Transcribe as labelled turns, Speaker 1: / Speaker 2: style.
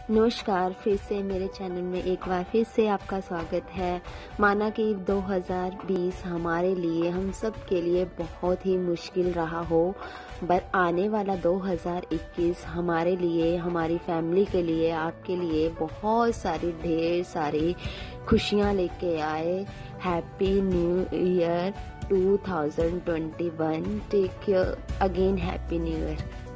Speaker 1: नमस्कार, फिर से मेरे चैनल में एक बार फिर से आपका स्वागत है। माना कि 2020 हमारे लिए, हम सब के लिए बहुत ही मुश्किल रहा हो, पर आने वाला 2021 हमारे लिए, हमारी फैमिली के लिए, आपके लिए बहुत सारी ढेर सारी खुशियाँ लेके आए। Happy new year 2021। Take care again, happy new year.